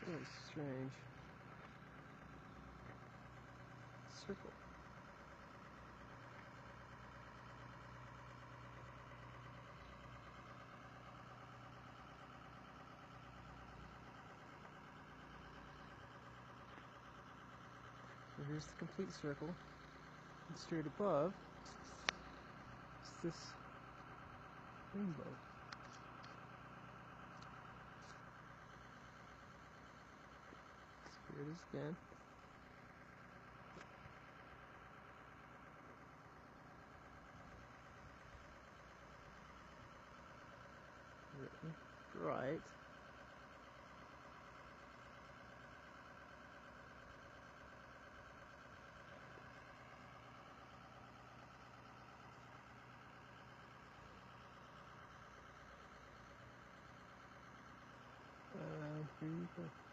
Really strange. Circle. So here's the complete circle. And straight above is this rainbow. So here it is again. Really bright. Here you go.